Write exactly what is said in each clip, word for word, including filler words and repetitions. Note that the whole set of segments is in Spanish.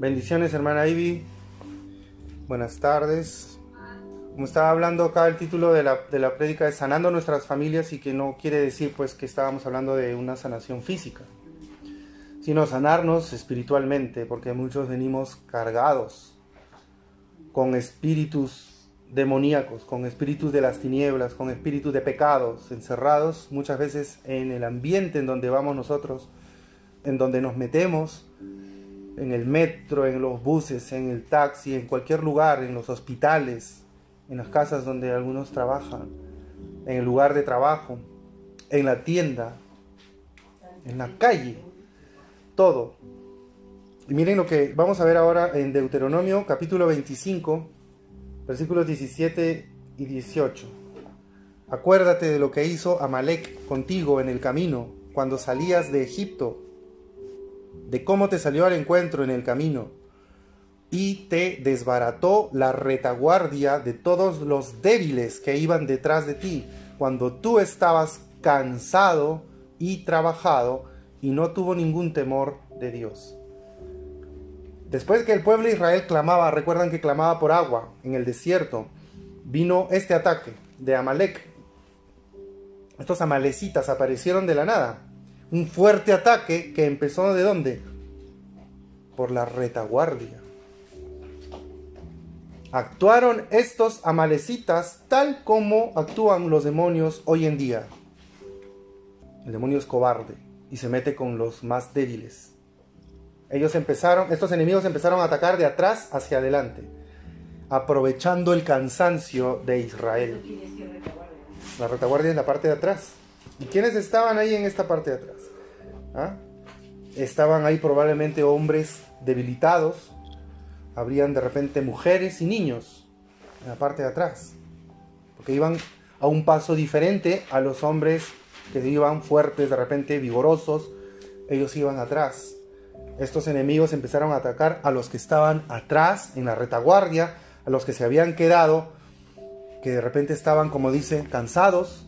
Bendiciones, hermana Ivy. Buenas tardes. Como estaba hablando acá, el título de la, de la prédica es Sanando nuestras familias, y que no quiere decir pues que estábamos hablando de una sanación física, sino sanarnos espiritualmente, porque muchos venimos cargados con espíritus demoníacos, con espíritus de las tinieblas, con espíritus de pecados, encerrados muchas veces en el ambiente en donde vamos nosotros, en donde nos metemos, en el metro, en los buses, en el taxi, en cualquier lugar, en los hospitales, en las casas donde algunos trabajan, en el lugar de trabajo, en la tienda, en la calle, todo. Y miren lo que vamos a ver ahora en Deuteronomio capítulo veinticinco, versículos diecisiete y dieciocho. Acuérdate de lo que hizo Amalek contigo en el camino cuando salías de Egipto, de cómo te salió al encuentro en el camino y te desbarató la retaguardia de todos los débiles que iban detrás de ti cuando tú estabas cansado y trabajado y no tuvo ningún temor de Dios. Después que el pueblo de Israel clamaba, recuerdan que clamaba por agua en el desierto, vino este ataque de Amalek. Estos amalecitas aparecieron de la nada. Un fuerte ataque que empezó ¿de dónde? Por la retaguardia. Actuaron estos amalecitas tal como actúan los demonios hoy en día. El demonio es cobarde y se mete con los más débiles. Ellos empezaron, estos enemigos empezaron a atacar de atrás hacia adelante, aprovechando el cansancio de Israel. La retaguardia es la parte de atrás. ¿Y quiénes estaban ahí en esta parte de atrás? ¿Ah? Estaban ahí probablemente hombres debilitados, habrían de repente mujeres y niños en la parte de atrás, porque iban a un paso diferente a los hombres que iban fuertes, de repente vigorosos. Ellos iban atrás. Estos enemigos empezaron a atacar a los que estaban atrás en la retaguardia, a los que se habían quedado, que de repente estaban, como dice, cansados.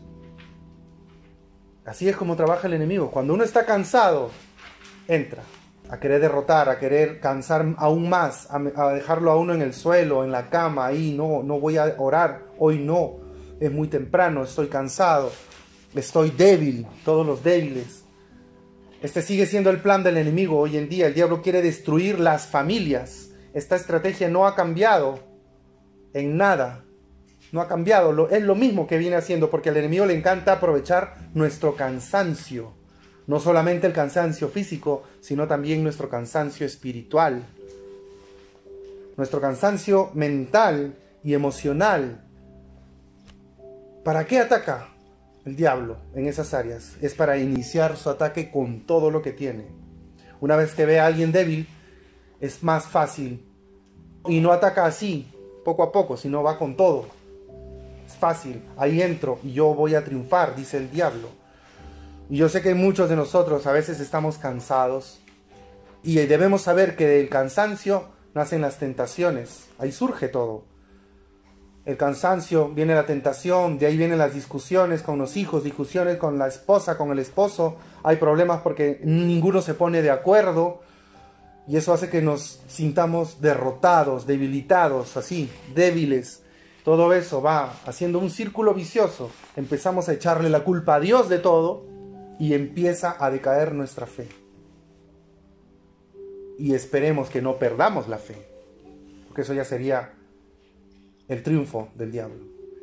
Así es como trabaja el enemigo. Cuando uno está cansado, entra a querer derrotar, a querer cansar aún más, a, a dejarlo a uno en el suelo, en la cama, ahí, no, no voy a orar, hoy no, es muy temprano, estoy cansado, estoy débil, todos los débiles. Este sigue siendo el plan del enemigo hoy en día. El diablo quiere destruir las familias. Esta estrategia no ha cambiado en nada. No ha cambiado, lo, es lo mismo que viene haciendo, porque al enemigo le encanta aprovechar nuestro cansancio. No solamente el cansancio físico, sino también nuestro cansancio espiritual. Nuestro cansancio mental y emocional. ¿Para qué ataca el diablo en esas áreas? Es para iniciar su ataque con todo lo que tiene. Una vez que ve a alguien débil, es más fácil. Y no ataca así, poco a poco, sino va con todo. Es fácil, ahí entro y yo voy a triunfar, dice el diablo. Y yo sé que muchos de nosotros a veces estamos cansados, y debemos saber que del cansancio nacen las tentaciones. Ahí surge todo. El cansancio, viene la tentación, de ahí vienen las discusiones con los hijos, discusiones con la esposa, con el esposo. Hay problemas porque ninguno se pone de acuerdo, y eso hace que nos sintamos derrotados, debilitados, así, débiles. Todo eso va haciendo un círculo vicioso. Empezamos a echarle la culpa a Dios de todo y empieza a decaer nuestra fe. Y esperemos que no perdamos la fe, porque eso ya sería el triunfo del diablo.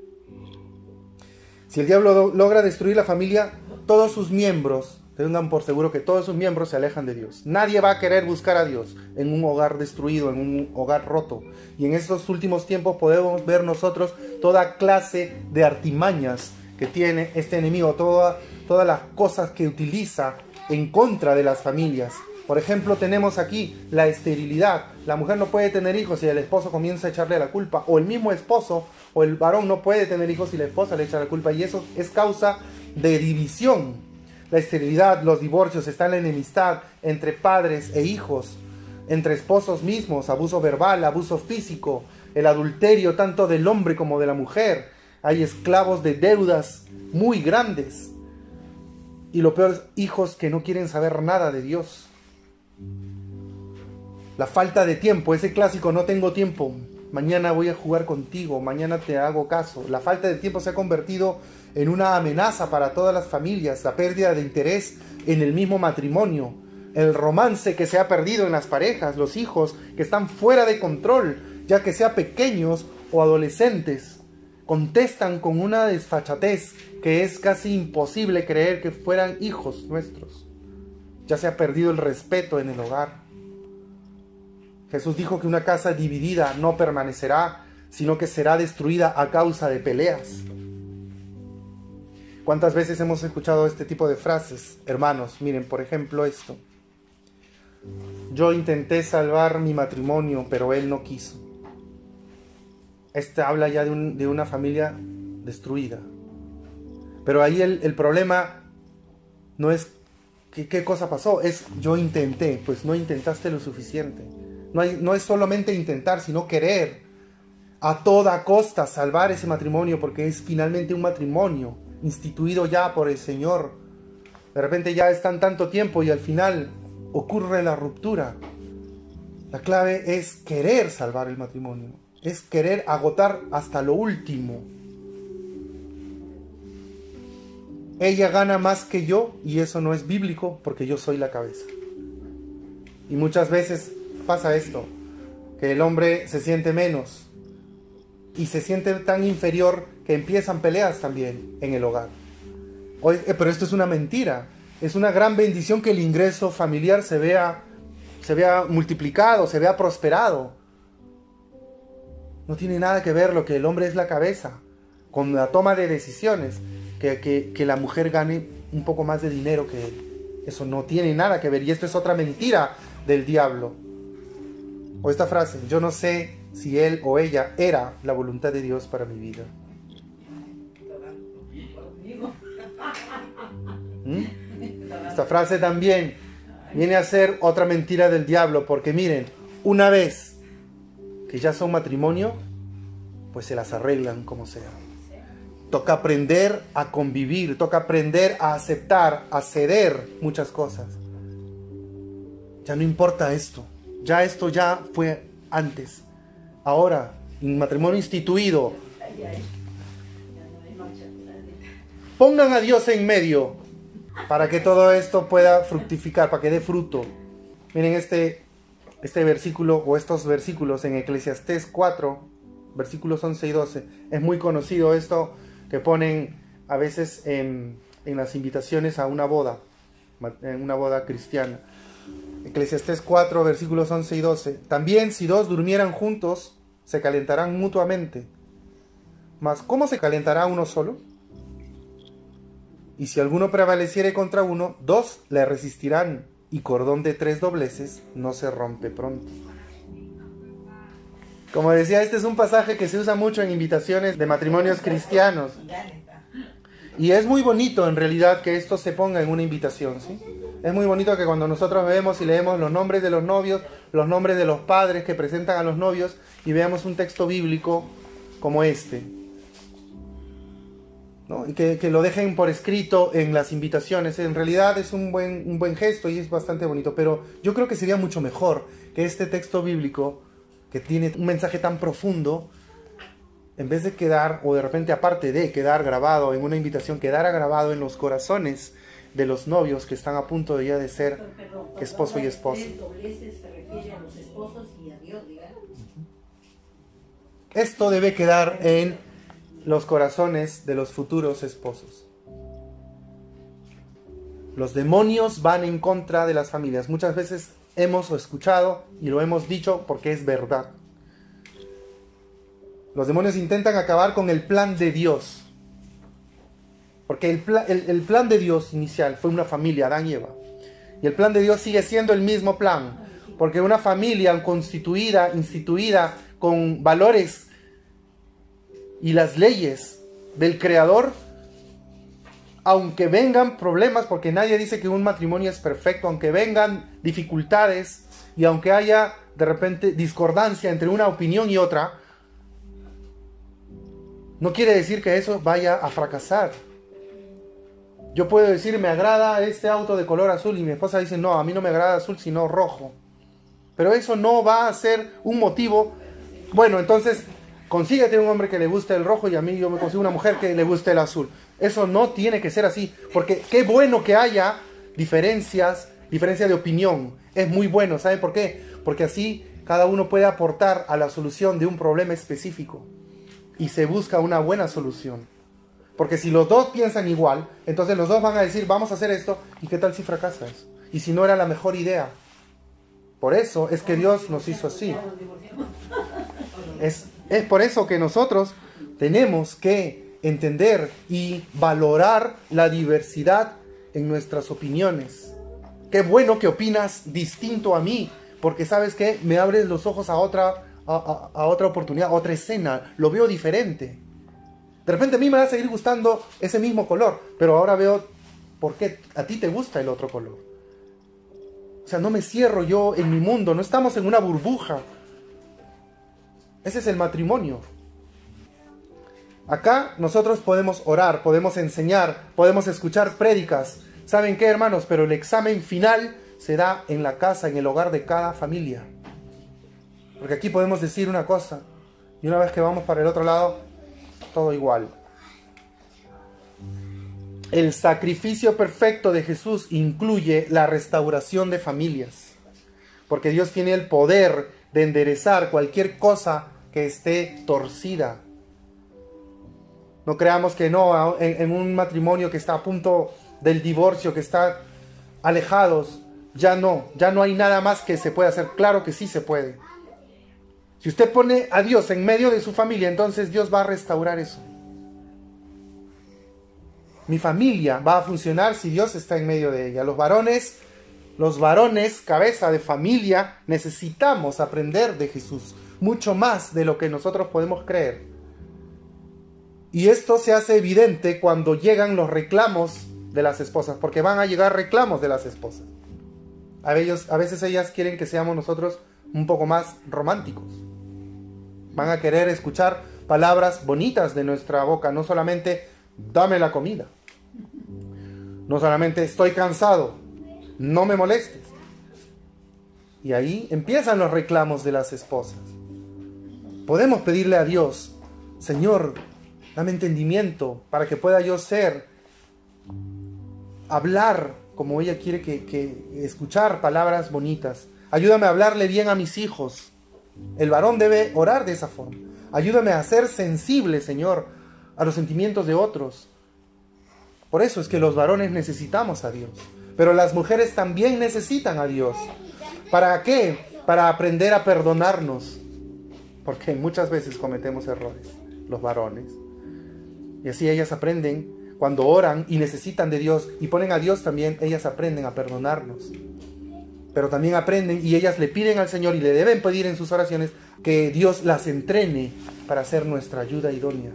Si el diablo logra destruir la familia, todos sus miembros, tengan por seguro que todos sus miembros se alejan de Dios. Nadie va a querer buscar a Dios en un hogar destruido, en un hogar roto. Y en estos últimos tiempos podemos ver nosotros toda clase de artimañas que tiene este enemigo, toda, todas las cosas que utiliza en contra de las familias. Por ejemplo, tenemos aquí la esterilidad. La mujer no puede tener hijos y el esposo comienza a echarle la culpa. O el mismo esposo o el varón no puede tener hijos y la esposa le echa la culpa. Y eso es causa de división. La esterilidad, los divorcios, está la enemistad entre padres e hijos, entre esposos mismos, abuso verbal, abuso físico, el adulterio tanto del hombre como de la mujer. Hay esclavos de deudas muy grandes. Y lo peor es hijos que no quieren saber nada de Dios. La falta de tiempo, ese clásico no tengo tiempo, mañana voy a jugar contigo, mañana te hago caso. La falta de tiempo se ha convertido en una amenaza para todas las familias, la pérdida de interés en el mismo matrimonio, el romance que se ha perdido en las parejas, los hijos que están fuera de control, ya que sean pequeños o adolescentes, contestan con una desfachatez que es casi imposible creer que fueran hijos nuestros. Ya se ha perdido el respeto en el hogar. Jesús dijo que una casa dividida no permanecerá, sino que será destruida a causa de peleas. ¿Cuántas veces hemos escuchado este tipo de frases? Hermanos, miren, por ejemplo esto. Yo intenté salvar mi matrimonio, pero él no quiso. Este habla ya de, un, de una familia destruida. Pero ahí el, el problema no es ¿qué, qué cosa pasó, es yo intenté. Pues no intentaste lo suficiente. No, hay, no es solamente intentar, sino querer a toda costa salvar ese matrimonio, porque es finalmente un matrimonio instituido ya por el Señor. De repente ya están tanto tiempo y al final ocurre la ruptura. La clave es querer salvar el matrimonio, es querer agotar hasta lo último. Ella gana más que yo y eso no es bíblico porque yo soy la cabeza. Y muchas veces pasa esto, que el hombre se siente menos y se siente tan inferior que empiezan peleas también en el hogar. Hoy, eh, pero esto es una mentira. Es una gran bendición que el ingreso familiar se vea, se vea multiplicado, se vea prosperado. No tiene nada que ver lo que el hombre es la cabeza con la toma de decisiones, que, que, que la mujer gane un poco más de dinero que él. Eso no tiene nada que ver y esto es otra mentira del diablo. O esta frase, yo no sé si él o ella era la voluntad de Dios para mi vida. ¿Mm? Esta frase también viene a ser otra mentira del diablo, porque miren, una vez que ya son matrimonio, pues se las arreglan como sea. Toca aprender a convivir, toca aprender a aceptar, a ceder muchas cosas. Ya no importa esto. Ya esto ya fue antes. Ahora, en matrimonio instituido, pongan a Dios en medio para que todo esto pueda fructificar, para que dé fruto. Miren este, este versículo o estos versículos en Eclesiastés cuatro, versículos once y doce. Es muy conocido esto que ponen a veces en, en las invitaciones a una boda, en una boda cristiana. Eclesiastés cuatro, versículos once y doce. También si dos durmieran juntos, se calentarán mutuamente. Mas ¿cómo se calentará uno solo? Y si alguno prevaleciere contra uno, dos le resistirán, y cordón de tres dobleces no se rompe pronto. Como decía, este es un pasaje que se usa mucho en invitaciones de matrimonios cristianos. Y es muy bonito en realidad que esto se ponga en una invitación, ¿sí? Es muy bonito que cuando nosotros vemos y leemos los nombres de los novios, los nombres de los padres que presentan a los novios y veamos un texto bíblico como este, ¿no? Y que, que lo dejen por escrito en las invitaciones. En realidad es un buen, un buen gesto y es bastante bonito, pero yo creo que sería mucho mejor que este texto bíblico, que tiene un mensaje tan profundo, en vez de quedar, o de repente aparte de quedar grabado en una invitación, quedara grabado en los corazones de los novios que están a punto de ya de ser perdón, esposo y esposa. Se refiere a los esposos y a Dios, digamos. Esto debe quedar en los corazones de los futuros esposos. Los demonios van en contra de las familias. Muchas veces hemos escuchado y lo hemos dicho porque es verdad. Los demonios intentan acabar con el plan de Dios. Porque el, pla el, el plan de Dios inicial fue una familia, Adán y Eva. Y el plan de Dios sigue siendo el mismo plan. Porque una familia constituida, instituida con valores y las leyes del Creador, aunque vengan problemas, porque nadie dice que un matrimonio es perfecto, aunque vengan dificultades y aunque haya de repente discordancia entre una opinión y otra, no quiere decir que eso vaya a fracasar. Yo puedo decir, me agrada este auto de color azul, y mi esposa dice, no, a mí no me agrada azul, sino rojo. Pero eso no va a ser un motivo. Bueno, entonces consíguete un hombre que le guste el rojo y a mí yo me consigo una mujer que le guste el azul. Eso no tiene que ser así, porque qué bueno que haya diferencias, diferencia de opinión. Es muy bueno, ¿saben por qué? Porque así cada uno puede aportar a la solución de un problema específico y se busca una buena solución. Porque si los dos piensan igual, entonces los dos van a decir, vamos a hacer esto, ¿y qué tal si fracasa eso? Y si no era la mejor idea. Por eso es que Dios nos hizo así. Es, es por eso que nosotros tenemos que entender y valorar la diversidad en nuestras opiniones. Qué bueno que opinas distinto a mí, porque sabes que me abres los ojos a otra, a, a, a otra oportunidad, a otra escena, lo veo diferente. De repente a mí me va a seguir gustando ese mismo color, pero ahora veo por qué a ti te gusta el otro color. O sea, no me cierro yo en mi mundo, no estamos en una burbuja. Ese es el matrimonio. Acá nosotros podemos orar, podemos enseñar, podemos escuchar prédicas. ¿Saben qué, hermanos? Pero el examen final se da en la casa, en el hogar de cada familia. Porque aquí podemos decir una cosa, y una vez que vamos para el otro lado, todo igual. El sacrificio perfecto de Jesús incluye la restauración de familias. Porque Dios tiene el poder de enderezar cualquier cosa que esté torcida. No creamos que no, en, en un matrimonio que está a punto del divorcio, que está alejados, ya no, ya no hay nada más que se pueda hacer. Claro que sí se puede. Si usted pone a Dios en medio de su familia, entonces Dios va a restaurar eso. Mi familia va a funcionar si Dios está en medio de ella. Los varones, los varones, cabeza de familia, necesitamos aprender de Jesús, mucho más de lo que nosotros podemos creer. Y esto se hace evidente cuando llegan los reclamos de las esposas, porque van a llegar reclamos de las esposas. A, ellos, a veces ellas quieren que seamos nosotros un poco más románticos. Van a querer escuchar palabras bonitas de nuestra boca, no solamente dame la comida, no solamente estoy cansado, no me molestes. Y ahí empiezan los reclamos de las esposas. Podemos pedirle a Dios, Señor, dame entendimiento para que pueda yo ser, hablar como ella quiere que, que escuchar palabras bonitas. Ayúdame a hablarle bien a mis hijos. El varón debe orar de esa forma. Ayúdame a ser sensible, Señor, a los sentimientos de otros. Por eso es que los varones necesitamos a Dios. Pero las mujeres también necesitan a Dios. ¿Para qué? Para aprender a perdonarnos. Porque muchas veces cometemos errores, los varones. Y así ellas aprenden, cuando oran y necesitan de Dios y ponen a Dios también, ellas aprenden a perdonarnos. Pero también aprenden y ellas le piden al Señor y le deben pedir en sus oraciones que Dios las entrene para ser nuestra ayuda idónea.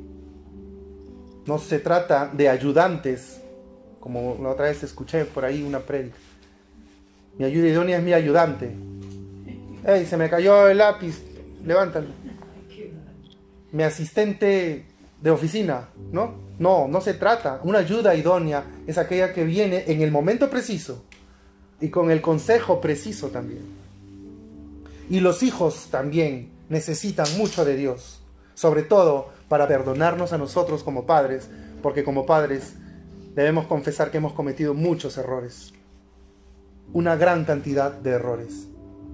No se trata de ayudantes, como la otra vez escuché por ahí una prédica. Mi ayuda idónea es mi ayudante. ¡Ey, se me cayó el lápiz! Levántalo. Mi asistente de oficina, ¿no? No, no se trata. Una ayuda idónea es aquella que viene en el momento preciso y con el consejo preciso también. Y los hijos también necesitan mucho de Dios, sobre todo para perdonarnos a nosotros como padres, porque como padres debemos confesar que hemos cometido muchos errores, una gran cantidad de errores.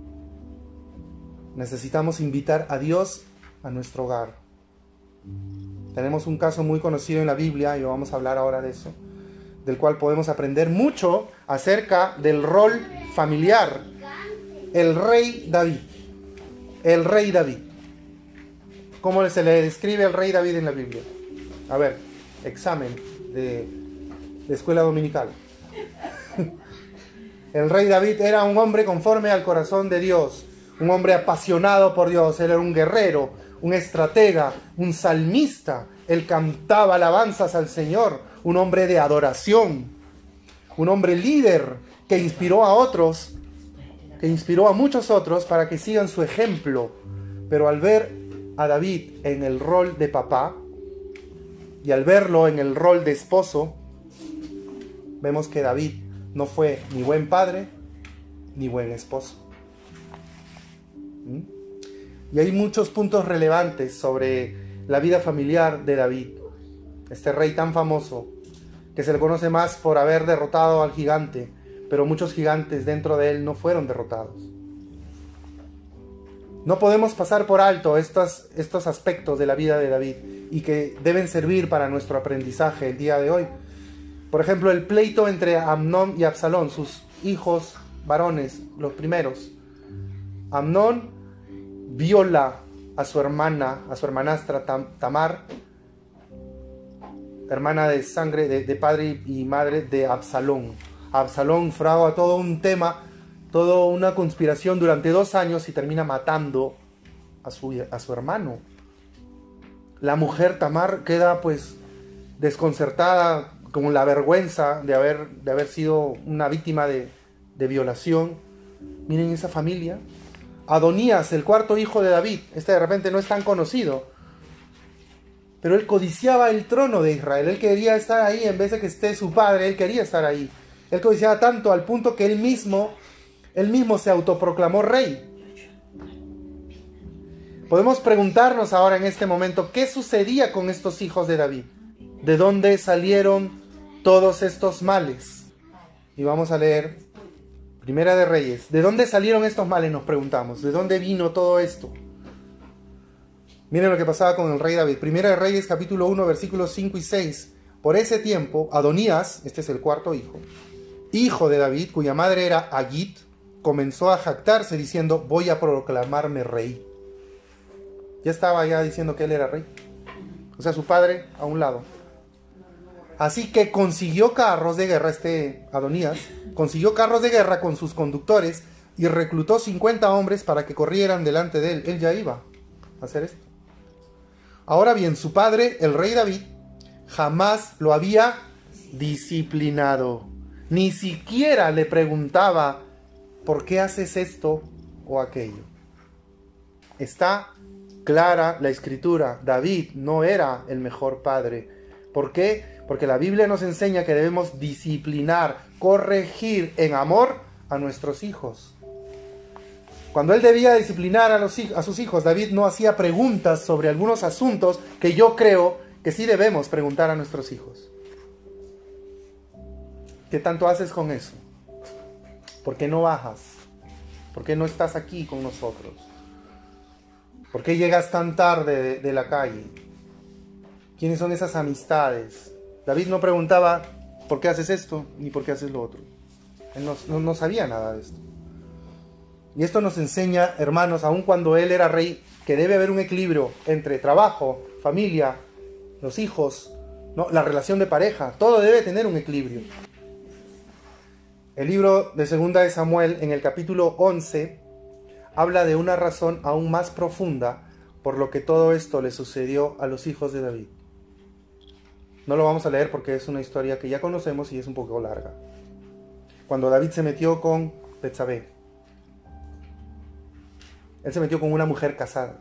Necesitamos invitar a Dios a nuestro hogar. Tenemos un caso muy conocido en la Biblia, y vamos a hablar ahora de eso, del cual podemos aprender mucho acerca del rol familiar. El rey David. El rey David. ¿Cómo se le describe al rey David en la Biblia? A ver, examen de, de escuela dominical. El rey David era un hombre conforme al corazón de Dios, un hombre apasionado por Dios. Él era un guerrero, un estratega, un salmista. Él cantaba alabanzas al Señor, un hombre de adoración, un hombre líder que inspiró a otros, que inspiró a muchos otros para que sigan su ejemplo. Pero al ver a David en el rol de papá y al verlo en el rol de esposo, vemos que David no fue ni buen padre ni buen esposo. ¿Mm? Y hay muchos puntos relevantes sobre la vida familiar de David, este rey tan famoso, que se le conoce más por haber derrotado al gigante, pero muchos gigantes dentro de él no fueron derrotados. No podemos pasar por alto estos, estos aspectos de la vida de David y que deben servir para nuestro aprendizaje el día de hoy. Por ejemplo, el pleito entre Amnón y Absalón, sus hijos varones, los primeros. Amnón viola a su hermana, a su hermanastra Tam- Tamar, hermana de sangre, de, de padre y madre de Absalón. Absalón fragua todo un tema, toda una conspiración durante dos años y termina matando a su, a su hermano. La mujer Tamar queda pues desconcertada, con la vergüenza de haber, de haber sido una víctima de, de violación. Miren esa familia. Adonías, el cuarto hijo de David, este de repente no es tan conocido, pero él codiciaba el trono de Israel, él quería estar ahí en vez de que esté su padre, él quería estar ahí. Él codiciaba tanto al punto que él mismo, él mismo se autoproclamó rey. Podemos preguntarnos ahora en este momento, ¿qué sucedía con estos hijos de David? ¿De dónde salieron todos estos males? Y vamos a leer Primera de Reyes. ¿De dónde salieron estos males? Nos preguntamos. ¿De dónde vino todo esto? Miren lo que pasaba con el rey David. Primera de Reyes, capítulo uno, versículos cinco y seis. Por ese tiempo, Adonías, este es el cuarto hijo, hijo de David, cuya madre era Agit, comenzó a jactarse diciendo, voy a proclamarme rey. Ya estaba ya diciendo que él era rey. O sea, su padre a un lado. Así que consiguió carros de guerra, este Adonías, consiguió carros de guerra con sus conductores y reclutó cincuenta hombres para que corrieran delante de él. Él ya iba a hacer esto. Ahora bien, su padre, el rey David, jamás lo había disciplinado. Ni siquiera le preguntaba, ¿por qué haces esto o aquello? Está clara la escritura. David no era el mejor padre. ¿Por qué? Porque la Biblia nos enseña que debemos disciplinar, corregir en amor a nuestros hijos. Cuando él debía disciplinar a, los, a sus hijos, David no hacía preguntas sobre algunos asuntos que yo creo que sí debemos preguntar a nuestros hijos. ¿Qué tanto haces con eso? ¿Por qué no bajas? ¿Por qué no estás aquí con nosotros? ¿Por qué llegas tan tarde de, de la calle? ¿Quiénes son esas amistades? David no preguntaba por qué haces esto ni por qué haces lo otro. Él no, no, no sabía nada de esto. Y esto nos enseña, hermanos, aun cuando él era rey, que debe haber un equilibrio entre trabajo, familia, los hijos, ¿no? La relación de pareja. Todo debe tener un equilibrio. El libro de Segunda de Samuel, en el capítulo once, habla de una razón aún más profunda por lo que todo esto le sucedió a los hijos de David. No lo vamos a leer porque es una historia que ya conocemos y es un poco larga. Cuando David se metió con Betsabé, él se metió con una mujer casada.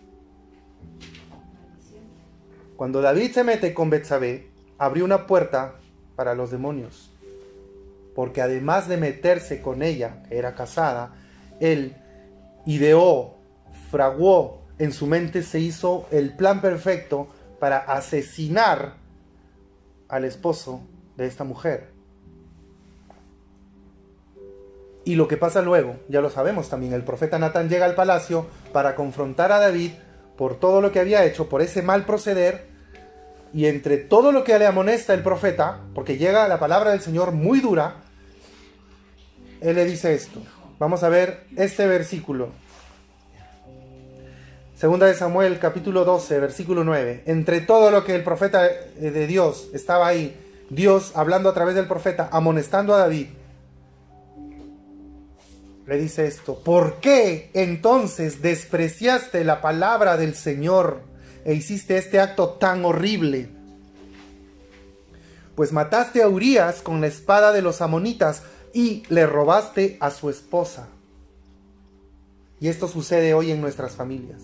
Cuando David se mete con Betsabé, abrió una puerta para los demonios. Porque además de meterse con ella, que era casada, él ideó, fraguó, en su mente se hizo el plan perfecto para asesinar al esposo de esta mujer. Y lo que pasa luego, ya lo sabemos también, el profeta Natán llega al palacio para confrontar a David por todo lo que había hecho, por ese mal proceder, y entre todo lo que le amonesta el profeta, porque llega la palabra del Señor muy dura, él le dice esto. Vamos a ver este versículo. Segunda de Samuel, capítulo doce, versículo nueve. Entre todo lo que el profeta de Dios estaba ahí, Dios hablando a través del profeta, amonestando a David, le dice esto: ¿por qué entonces despreciaste la palabra del Señor e hiciste este acto tan horrible? Pues mataste a Urías con la espada de los amonitas y le robaste a su esposa. Y esto sucede hoy en nuestras familias.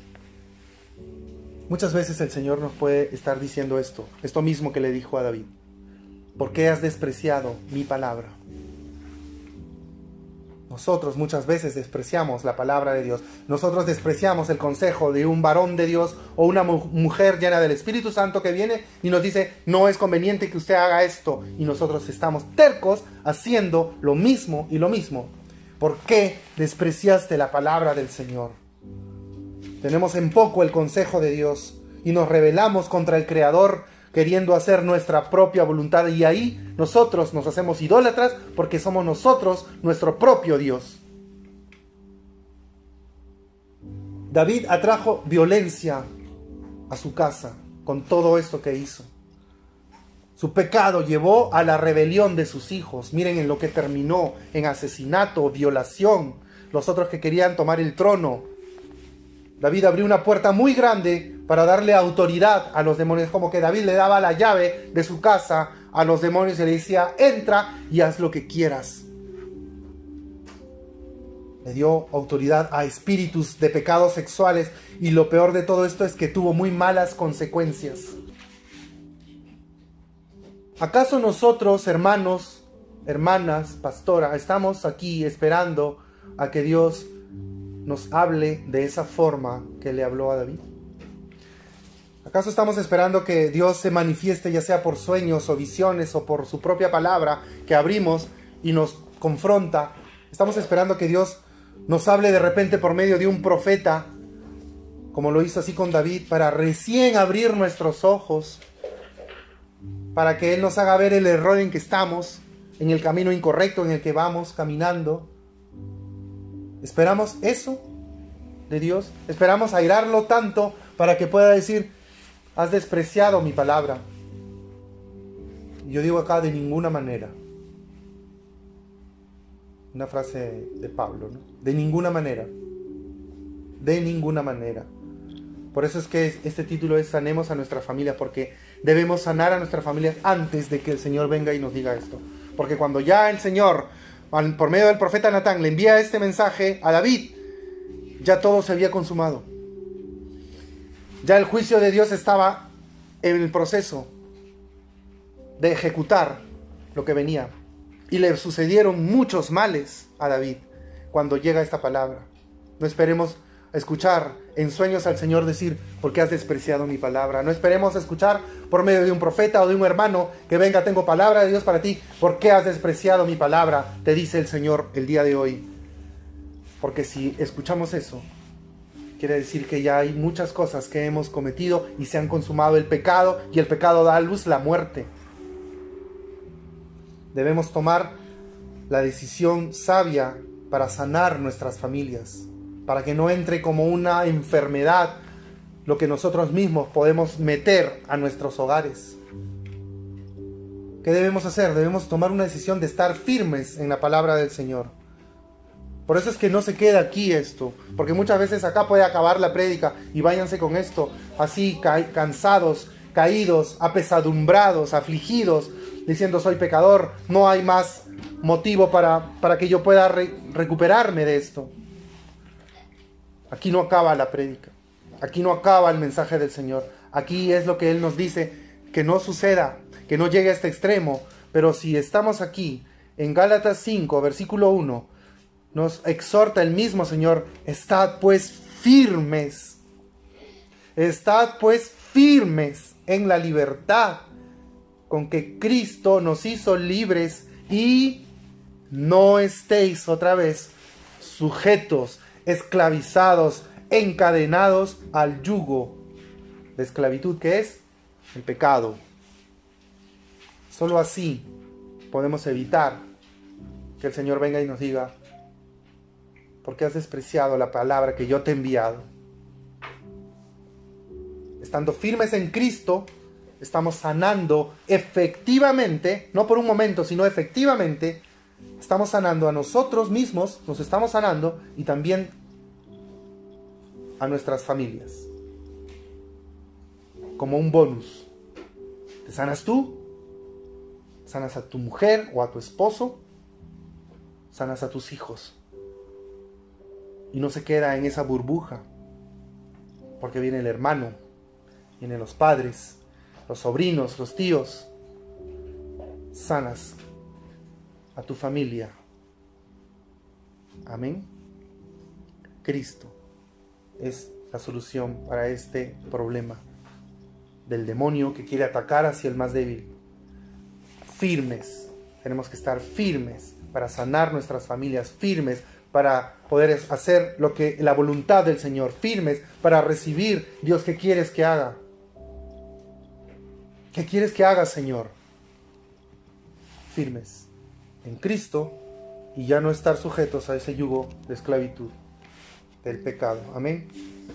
Muchas veces el Señor nos puede estar diciendo esto, esto mismo que le dijo a David. ¿Por qué has despreciado mi palabra? Nosotros muchas veces despreciamos la palabra de Dios. Nosotros despreciamos el consejo de un varón de Dios o una mu- mujer llena del Espíritu Santo que viene y nos dice, no es conveniente que usted haga esto. Y nosotros estamos tercos haciendo lo mismo y lo mismo. ¿Por qué despreciaste la palabra del Señor? Tenemos en poco el consejo de Dios y nos rebelamos contra el Creador queriendo hacer nuestra propia voluntad, y ahí nosotros nos hacemos idólatras porque somos nosotros nuestro propio Dios. David atrajo violencia a su casa con todo esto que hizo. Su pecado llevó a la rebelión de sus hijos. Miren en lo que terminó, en asesinato, violación. Los otros que querían tomar el trono. David abrió una puerta muy grande para darle autoridad a los demonios, como que David le daba la llave de su casa a los demonios y le decía, entra y haz lo que quieras. Le dio autoridad a espíritus de pecados sexuales, y lo peor de todo esto es que tuvo muy malas consecuencias. ¿Acaso nosotros, hermanos, hermanas, pastora, estamos aquí esperando a que Dios nos hable de esa forma que le habló a David? ¿Acaso estamos esperando que Dios se manifieste, ya sea por sueños o visiones o por su propia palabra que abrimos y nos confronta? ¿Estamos esperando que Dios nos hable de repente por medio de un profeta, como lo hizo así con David, para recién abrir nuestros ojos, para que Él nos haga ver el error en que estamos, en el camino incorrecto en el que vamos caminando? ¿Esperamos eso de Dios? ¿Esperamos airarlo tanto para que pueda decir, has despreciado mi palabra? Y yo digo acá, de ninguna manera. Una frase de Pablo, ¿no? De ninguna manera. De ninguna manera. Por eso es que este título es Sanemos a nuestra familia, porque debemos sanar a nuestra familia antes de que el Señor venga y nos diga esto. Porque cuando ya el Señor, por medio del profeta Natán, le envía este mensaje a David, ya todo se había consumado. Ya el juicio de Dios estaba en el proceso de ejecutar lo que venía. Y le sucedieron muchos males a David cuando llega esta palabra. No esperemos escuchar en sueños al Señor decir, ¿por qué has despreciado mi palabra? No esperemos escuchar por medio de un profeta o de un hermano que venga, tengo palabra de Dios para ti. ¿Por qué has despreciado mi palabra? Te dice el Señor el día de hoy. Porque si escuchamos eso, quiere decir que ya hay muchas cosas que hemos cometido y se han consumado el pecado, y el pecado da a luz la muerte. Debemos tomar la decisión sabia para sanar nuestras familias, para que no entre como una enfermedad lo que nosotros mismos podemos meter a nuestros hogares. ¿Qué debemos hacer? Debemos tomar una decisión de estar firmes en la palabra del Señor. Por eso es que no se queda aquí esto, porque muchas veces acá puede acabar la prédica y váyanse con esto, así ca- cansados, caídos, apesadumbrados, afligidos, diciendo soy pecador, no hay más motivo para, para que yo pueda re- recuperarme de esto. Aquí no acaba la prédica, aquí no acaba el mensaje del Señor, aquí es lo que Él nos dice, que no suceda, que no llegue a este extremo, pero si estamos aquí en Gálatas cinco, versículo uno, nos exhorta el mismo Señor, estad pues firmes, estad pues firmes en la libertad con que Cristo nos hizo libres, y no estéis otra vez sujetos, esclavizados, encadenados al yugo de esclavitud que es el pecado. Solo así podemos evitar que el Señor venga y nos diga, ¿por qué has despreciado la palabra que yo te he enviado? Estando firmes en Cristo, estamos sanando efectivamente, no por un momento, sino efectivamente, estamos sanando a nosotros mismos, nos estamos sanando, y también a nuestras familias. Como un bonus. Te sanas tú, sanas a tu mujer o a tu esposo, sanas a tus hijos. Y no se queda en esa burbuja, porque viene el hermano, vienen los padres, los sobrinos, los tíos. Sanas a tu familia. Amén. Cristo es la solución para este problema del demonio que quiere atacar hacia el más débil. Firmes, tenemos que estar firmes para sanar nuestras familias, firmes para poder hacer lo que la voluntad del Señor, firmes para recibir. Dios, ¿qué quieres que haga? ¿Qué quieres que haga, Señor? Firmes en Cristo y ya no estar sujetos a ese yugo de esclavitud del pecado. Amén.